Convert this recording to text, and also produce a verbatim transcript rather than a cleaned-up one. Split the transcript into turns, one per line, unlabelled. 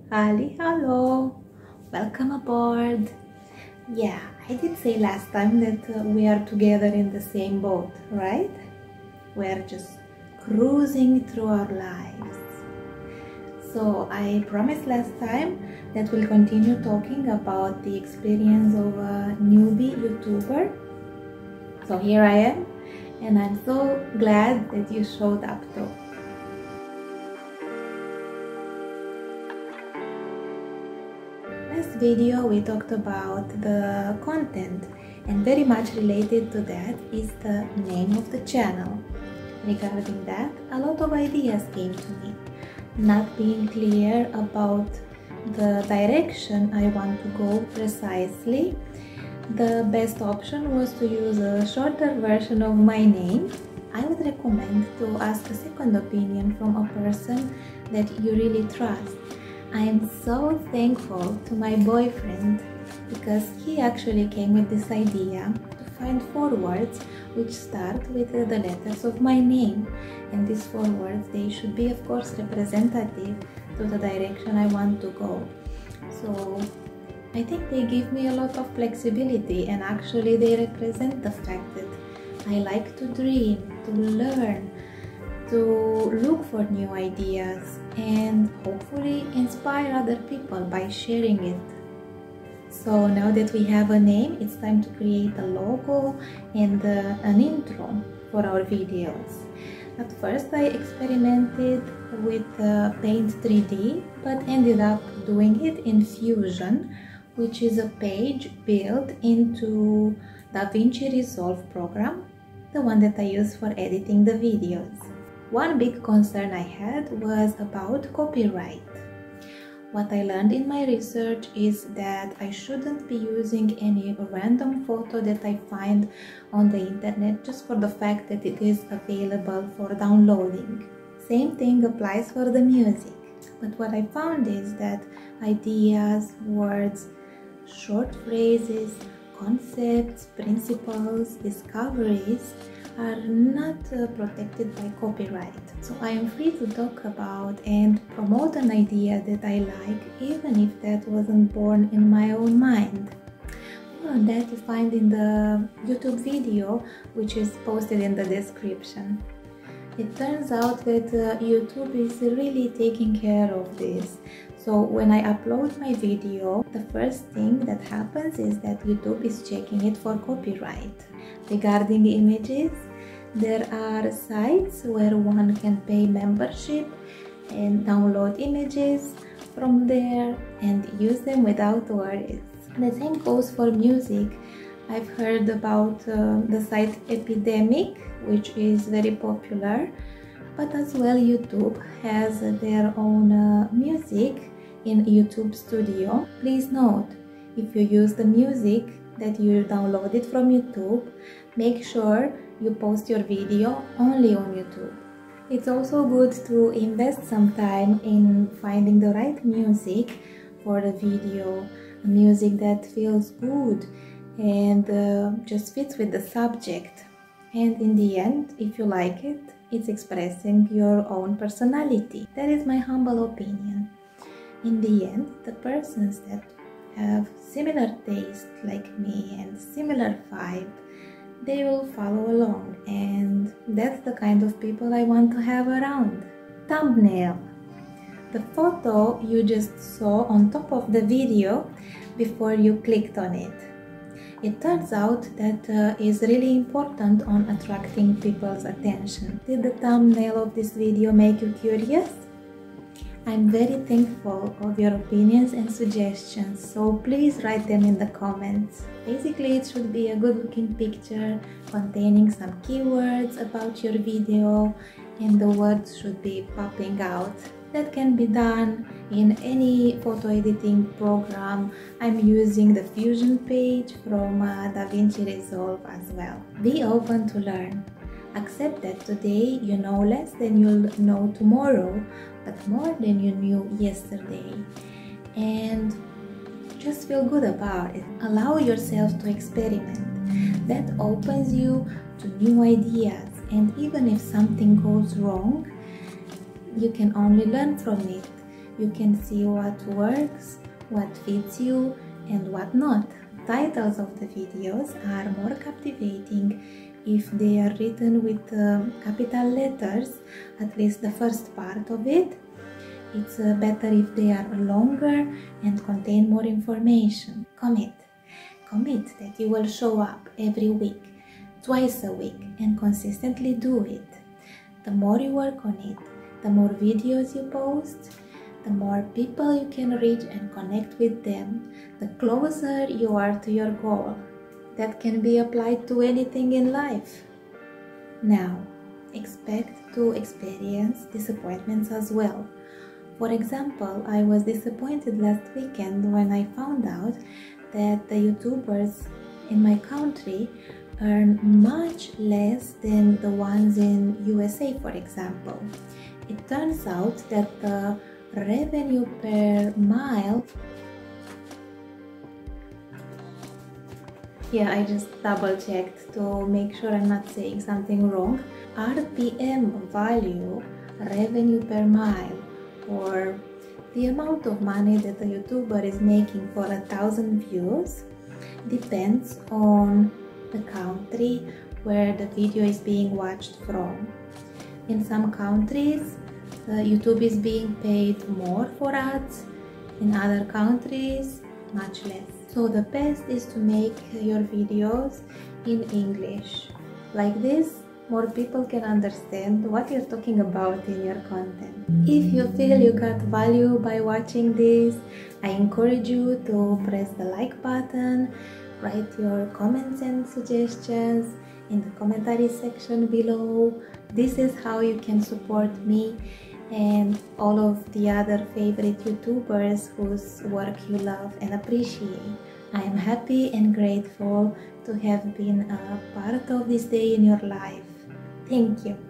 Halli, hello! Welcome aboard! Yeah, I did say last time that uh, we are together in the same boat, right? We are just cruising through our lives. So I promised last time that we'll continue talking about the experience of a newbie YouTuber. So here I am, and I'm so glad that you showed up too. Last video we talked about the content, and very much related to that is the name of the channel. Regarding that, a lot of ideas came to me. Not being clear about the direction I want to go precisely, the best option was to use a shorter version of my name. I would recommend to ask a second opinion from a person that you really trust. I am so thankful to my boyfriend because he actually came with this idea to find four words which start with the letters of my name, and these four words, they should be of course representative to the direction I want to go. So I think they give me a lot of flexibility, and actually they represent the fact that I like to dream, to learn, to look for new ideas, and hopefully inspire other people by sharing it. So now that we have a name, it's time to create a logo and uh, an intro for our videos. At first I experimented with uh, Paint three D, but ended up doing it in Fusion, which is a page built into DaVinci Resolve program, the one that I use for editing the videos. One big concern I had was about copyright. What I learned in my research is that I shouldn't be using any random photo that I find on the internet just for the fact that it is available for downloading. Same thing applies for the music. But what I found is that ideas, words, short phrases, concepts, principles, discoveries are not uh, protected by copyright. So I am free to talk about and promote an idea that I like, even if that wasn't born in my own mind. Well, that you find in the YouTube video, which is posted in the description. It turns out that uh, YouTube is really taking care of this. So when I upload my video, the first thing that happens is that YouTube is checking it for copyright. Regarding images, there are sites where one can pay membership and download images from there and use them without worries. The same goes for music. I've heard about uh, the site Epidemic, which is very popular, but as well YouTube has their own uh, music in YouTube Studio. Please note, if you use the music that you downloaded from YouTube, make sure you post your video only on YouTube. It's also good to invest some time in finding the right music for the video, music that feels good and uh, just fits with the subject. And in the end, if you like it, it's expressing your own personality. That is my humble opinion. In the end, the persons that have similar taste like me and similar vibe, they will follow along, and that's the kind of people I want to have around. Thumbnail. The photo you just saw on top of the video before you clicked on it. It turns out that uh, is really important on attracting people's attention. Did the thumbnail of this video make you curious? I'm very thankful of your opinions and suggestions, so please write them in the comments. Basically, it should be a good looking picture containing some keywords about your video, and the words should be popping out. That can be done in any photo editing program. I'm using the Fusion page from uh, DaVinci Resolve as well. Be open to learn. Accept that today you know less than you'll know tomorrow, but more than you knew yesterday. And just feel good about it. Allow yourself to experiment. That opens you to new ideas, and even if something goes wrong, you can only learn from it. You can see what works, what fits you, and what not. Titles of the videos are more captivating if they are written with uh, capital letters, at least the first part of it. It's uh, better if they are longer and contain more information. Commit. Commit that you will show up every week, twice a week, and consistently do it. The more you work on it, the more videos you post, the more people you can reach and connect with them, the closer you are to your goal. That can be applied to anything in life. Now, expect to experience disappointments as well. For example, I was disappointed last weekend when I found out that the YouTubers in my country earn much less than the ones in U S A, for example. It turns out that the revenue per mile, yeah, I just double checked to make sure I'm not saying something wrong. R P M value, revenue per mile, or the amount of money that the YouTuber is making for a thousand views, depends on the country where the video is being watched from. In some countries, uh, YouTube is being paid more for ads, in other countries, much less. So the best is to make your videos in English. Like this, more people can understand what you're talking about in your content. If you feel you got value by watching this, I encourage you to press the like button, write your comments and suggestions in the commentary section below. This is how you can support me and all of the other favorite YouTubers whose work you love and appreciate. I am happy and grateful to have been a part of this day in your life. Thank you.